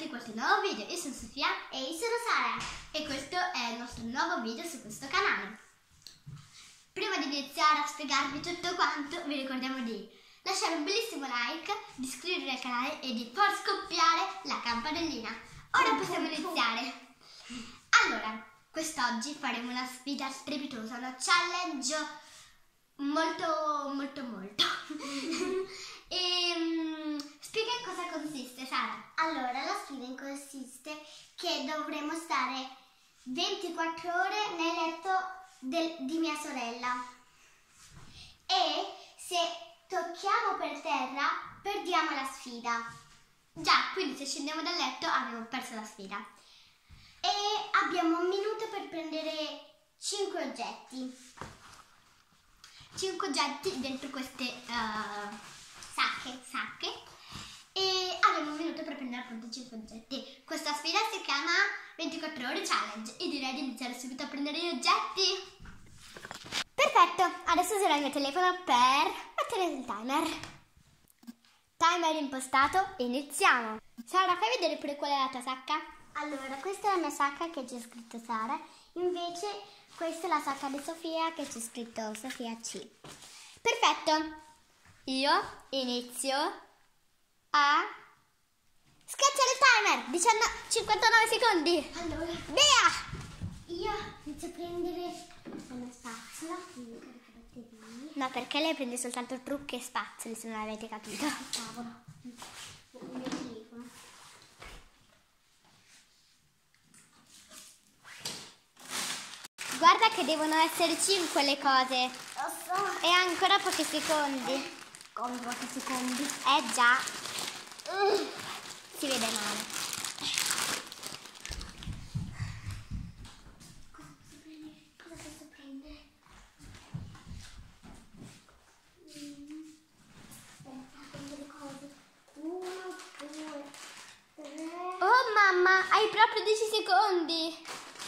benvenuti in questo nuovo video. Io sono Sofia e io sono Sara e questo è il nostro nuovo video su questo canale. Prima di iniziare a spiegarvi tutto quanto, vi ricordiamo di lasciare un bellissimo like, di iscrivervi al canale e di far scoppiare la campanellina. Ora possiamo iniziare. Allora, quest'oggi faremo una sfida strepitosa, una challenge molto e spiega in cosa consiste, Sara. Allora, la sfida consiste che dovremo stare 24 ore nel letto di mia sorella e se tocchiamo per terra perdiamo la sfida. Già, quindi se scendiamo dal letto abbiamo perso la sfida. E abbiamo un minuto per prendere 5 oggetti. 5 oggetti dentro queste sacche e abbiamo un minuto per prendere appunto 5 oggetti. Questa sfida si chiama 24 ore challenge e direi di iniziare subito a prendere gli oggetti. Perfetto, adesso userò il mio telefono per mettere il timer. Timer impostato, iniziamo. Sara, fai vedere pure qual è la tua sacca? Allora, questa è la mia sacca che c'è scritto Sara, invece questa è la sacca di Sofia che c'è scritto Sofia C. Perfetto, io inizio a schiacciare il timer, 59 secondi. Allora, via! Io inizio a prendere la mia spazzola, quindi carica batterie. No, perché lei prende soltanto trucchi e spazzoli, se non avete capito. Cavolo, il mio telefono. Guarda che devono essere 5 le cose. Lo so. E ancora pochi secondi. Come pochi secondi? Già. Si vede male. Cosa posso prendere? Aspetta, prendo le cose. 1, 2, 3. Oh mamma, hai proprio 10 secondi.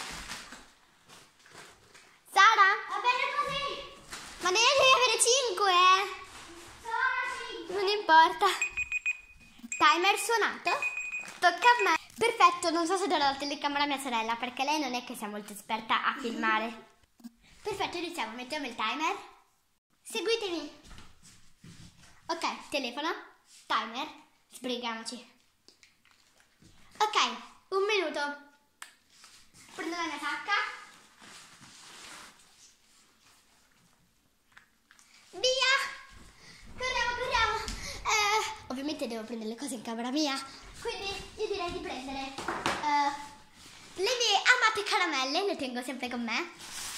Sara? Va bene così. Ma ne devi avere 5, eh? Sono 5. Non importa. Timer suonato. Tocca a me. Perfetto, non so se darò la telecamera a mia sorella perché lei non è che sia molto esperta a filmare. Perfetto, iniziamo. Mettiamo il timer. Seguitemi. Ok, telefono. Timer. Sbrighiamoci. Ok, un minuto. Prendo la mia sacca. Via! Corriamo! Ovviamente devo prendere le cose in camera mia, quindi io direi di prendere le mie amate caramelle, le tengo sempre con me.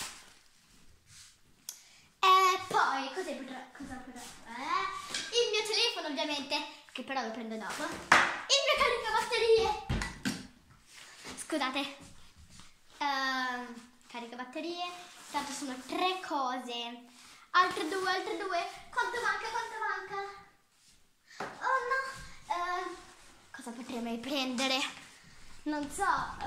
E poi cosa potrò il mio telefono ovviamente, che però lo prendo dopo. Il mio caricabatterie. Scusate. Caricabatterie. Tanto sono 3 cose. Altre due. Quanto manca? Oh no. Cosa potrei prendere? Non so.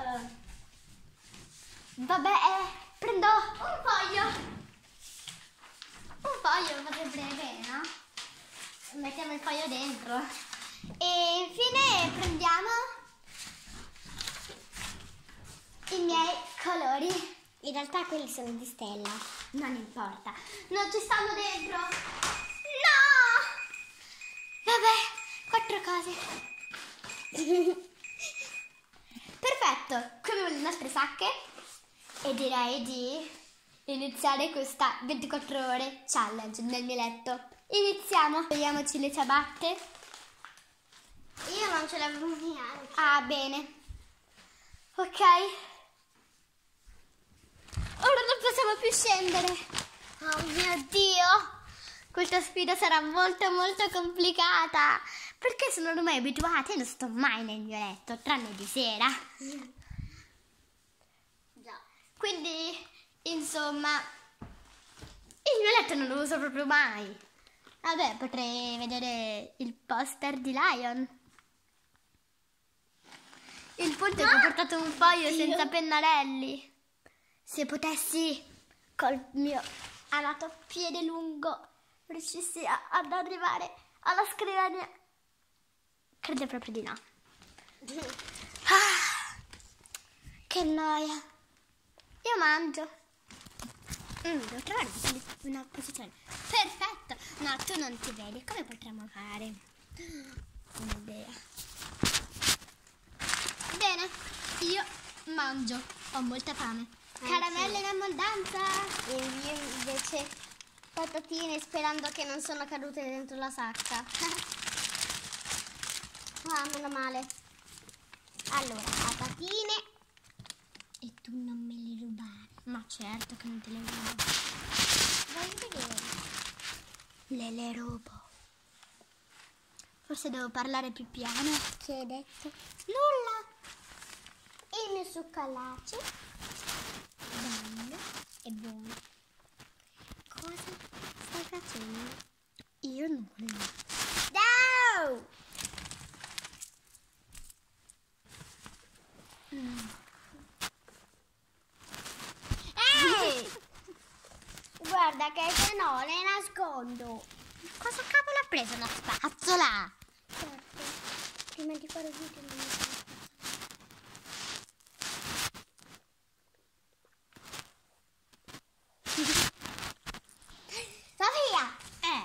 Vabbè, prendo un foglio. Un foglio potrebbe bene, no? Mettiamo il foglio dentro. E infine prendiamo i miei colori. In realtà quelli sono di stella, non importa. Non ci stanno dentro. No! Vabbè, 4 cose. Perfetto, qui abbiamo le nostre sacche e direi di iniziare questa 24 ore challenge nel mio letto. Iniziamo. Togliamoci le ciabatte. Io non ce l'avevo neanche. Ah, bene. Ok. Ora non possiamo più scendere. Oh mio Dio. Questa sfida sarà molto complicata. Perché sono ormai abituata e non sto mai nel mio letto, tranne di sera. Già. Quindi, insomma, il mio letto non lo uso proprio mai. Vabbè, potrei vedere il poster di Lion. Il punto è che ho portato un foglio senza pennarelli. Se potessi, col mio amato piede lungo, riuscissi ad arrivare alla scrivania. Credo proprio di no. Che noia. Io mangio. Devo trovare una posizione. Perfetto. No, tu non ti vedi. Come potremmo fare? Un'idea. Bene, io mangio. Ho molta fame. Caramelle in abbondanza. E io invece patatine sperando che non sono cadute dentro la sacca. Ah, meno male. Allora, patatine. E tu non me le rubare. Ma certo che non te le rubo. Voglio vedere. Le rubo. Forse devo parlare più piano. Che hai detto? Nulla. Il mio succalace. Bello e buono. Cosa stai facendo? Io nulla. No! Ehi! Guarda che se no le nascondo. Cosa cavolo ha preso una spazzola? Certo. Prima di fare il video non mi fa. Sofia!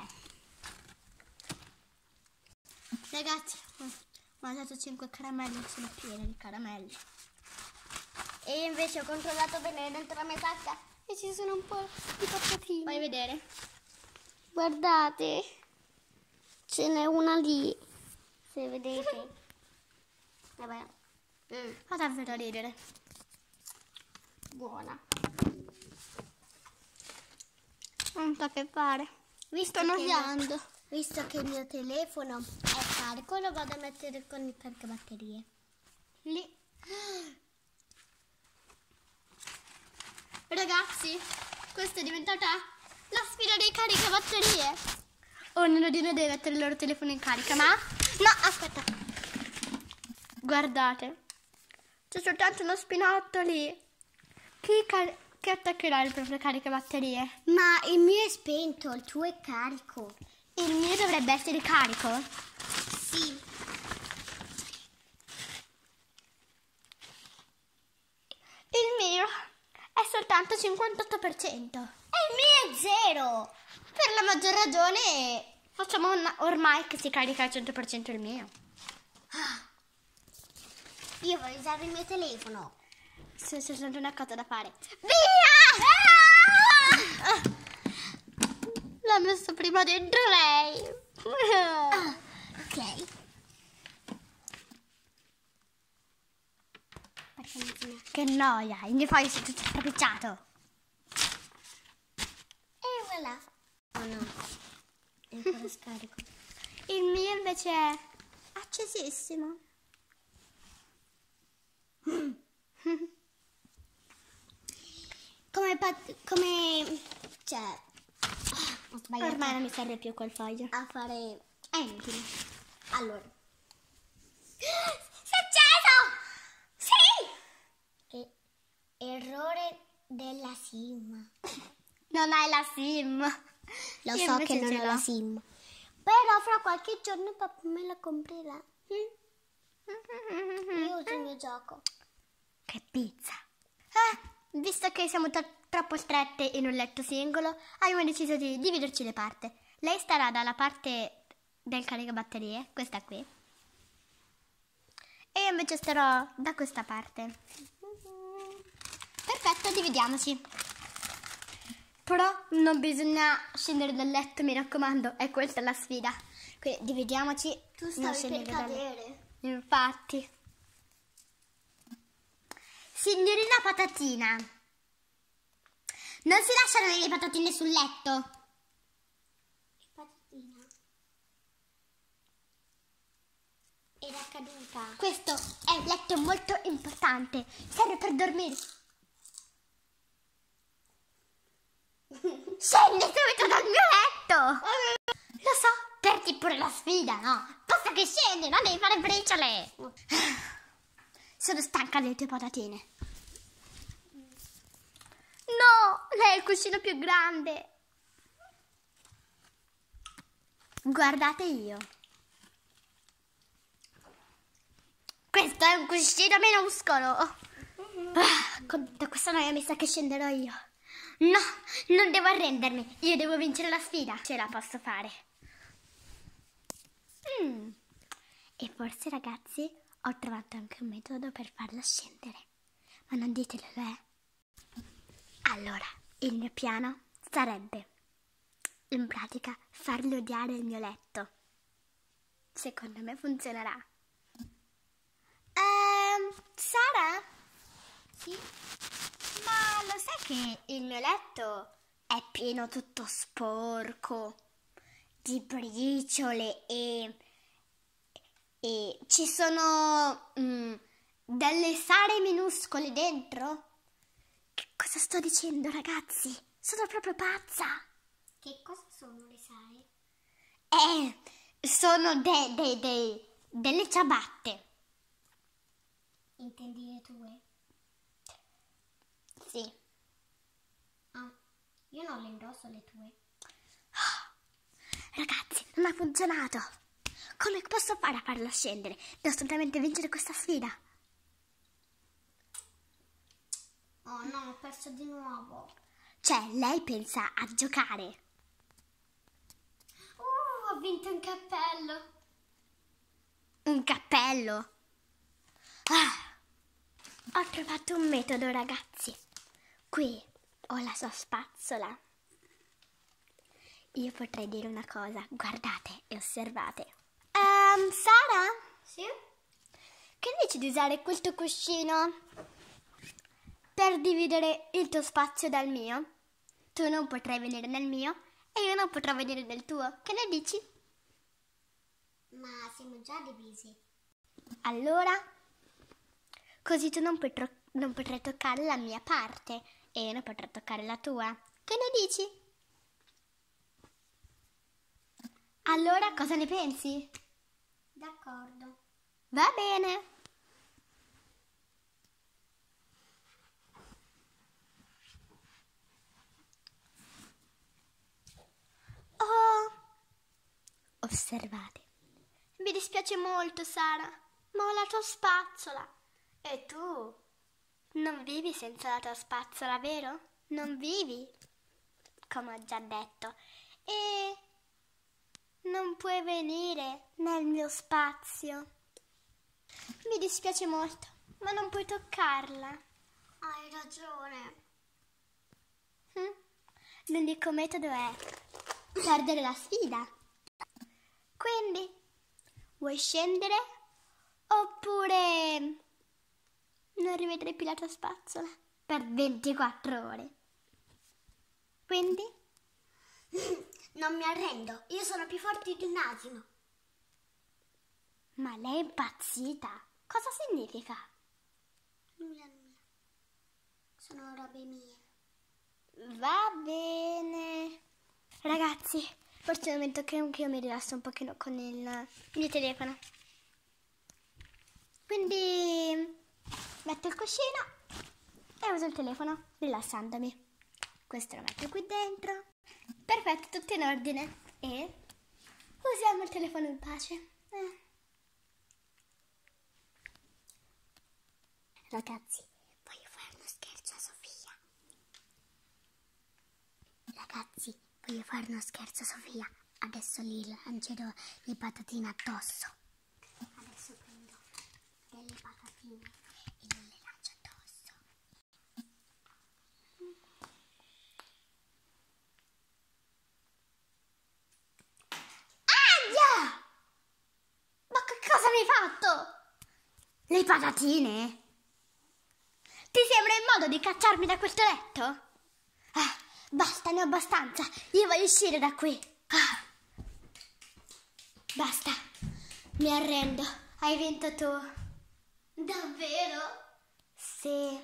Ragazzi, ho mangiato 5 caramelle, sono piene di caramelle. E io invece ho controllato bene dentro la mia sacca e ci sono un po' di patatine. Fai vedere? Guardate, ce n'è una lì, se vedete. Vabbè, Fa davvero ridere. buona. Non so che fare. Visto Sto che- noiando. Visto che il mio telefono è carico, lo vado a mettere con il caricabatterie. Lì. Ragazzi, questa è diventata la sfida dei caricabatterie. Ognuno di noi deve mettere il loro telefono in carica, ma... No, aspetta. Guardate. C'è soltanto uno spinotto lì. Chi attaccherà il proprio caricabatterie? Ma il mio è spento, il tuo è carico. Il mio dovrebbe essere carico? Sì. Il mio è soltanto 58%. E il mio è 0. Per la maggior ragione facciamo ormai che si carica al 100% il mio. Io voglio usare il mio telefono. C'è soltanto una cosa da fare. Via! L'ha messo prima dentro lei. Ok. Facciamo così. Che noia, il mio foglio si è tutto stropicciato. E voilà. Oh no. È ancora scarico. Il mio invece è accesissimo. Cioè, ho sbagliato Ormai non mi serve più quel foglio. a fare. È inutile. Allora. Si è acceso! Sì! Errore della SIM. Non hai la SIM. Lo Io so invece che non ce è l'ho. la SIM. Però fra qualche giorno papà me la comprerà. Io uso il mio gioco. Che pizza. Visto che siamo troppo strette in un letto singolo, abbiamo deciso di dividerci le parti. Lei starà dalla parte del caricabatterie, questa qui. E io invece starò da questa parte. Perfetto, dividiamoci. Però non bisogna scendere dal letto, mi raccomando, è questa la sfida. Quindi dividiamoci. Tu non stavi scendere per dal letto. cadere. Infatti. Signorina Patatina, non si lasciano le patatine sul letto. Patatina. Era caduta. Questo è un letto molto importante, serve per dormire. Scendi subito dal mio letto. Lo so, perdi pure la sfida, no? Basta che scendi, non devi fare briciole. Sono stanca delle tue patatine. No, lei è il cuscino più grande. Guardate io. Questo è un cuscino minuscolo. Con tutta questa noia mi sa che scenderò io. No, non devo arrendermi. Io devo vincere la sfida. Ce la posso fare. E forse, ragazzi, ho trovato anche un metodo per farlo scendere. Ma non ditelo, Allora, il mio piano sarebbe, in pratica, fargli odiare il mio letto. Secondo me funzionerà. Sara? Sì? Ma lo sai che il mio letto è pieno tutto sporco di briciole e ci sono delle sare minuscole dentro? Che cosa sto dicendo, ragazzi? Sono proprio pazza! Che cosa sono le sare? Sono delle ciabatte. Intendi le tue? Sì. Ah, io non le indosso le tue. Ragazzi, non ha funzionato. Come posso fare a farlo scendere? Devo assolutamente vincere questa sfida. Oh no, ho perso di nuovo. Cioè, lei pensa a giocare. Ho vinto un cappello. Un cappello? Ho trovato un metodo, ragazzi. Qui ho la sua spazzola. Io potrei dire una cosa. Guardate e osservate. Sara? Sì? Che dici di usare quel tuo cuscino per dividere il tuo spazio dal mio? Tu non potrai venire nel mio e io non potrò venire nel tuo. Che ne dici? Ma siamo già divisi. Allora, così tu non potrai toccare la mia parte e io non potrò toccare la tua. Che ne dici? Allora, cosa ne pensi? D'accordo. Va bene. Oh, osservate. Mi dispiace molto, Sara, ma ho la tua spazzola. E tu non vivi senza la tua spazzola, vero? Non vivi, come ho già detto. E non puoi venire nel mio spazio. Mi dispiace molto, ma non puoi toccarla. Hai ragione. L'unico metodo è perdere la sfida. Quindi, vuoi scendere oppure non rivedrai più la tua spazzola per 24 ore? Quindi? Non mi arrendo, io sono più forte di un asino. Ma lei è impazzita. Cosa significa? Nulla. Sono robe mie. Va bene. Ragazzi, forse è il momento che anche io mi rilasso un pochino con il mio telefono. Quindi metto il cuscino e uso il telefono rilassandomi. Questo lo metto qui dentro. Perfetto, tutto in ordine. E usiamo il telefono in pace. Ragazzi, voglio fare uno scherzo a Sofia. Adesso gli lancerò le patatine addosso. Adesso prendo delle patatine e le lancio addosso. Aia! Ma che cosa mi hai fatto? Le patatine? Ti sembra il modo di cacciarmi da questo letto? Basta, ne ho abbastanza. Io voglio uscire da qui. Basta. Mi arrendo. Hai vinto tu. Davvero? Sì.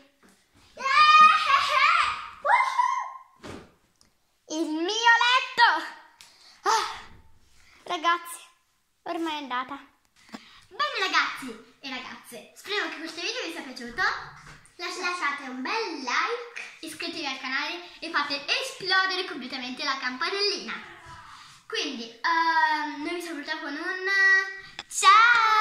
Il mio letto! Ragazzi, ormai è andata. Bene ragazzi e ragazze, speriamo che questo video vi sia piaciuto. Lasciate un bel like, Iscrivetevi al canale e fate esplodere completamente la campanellina. Quindi, noi vi salutiamo con un ciao!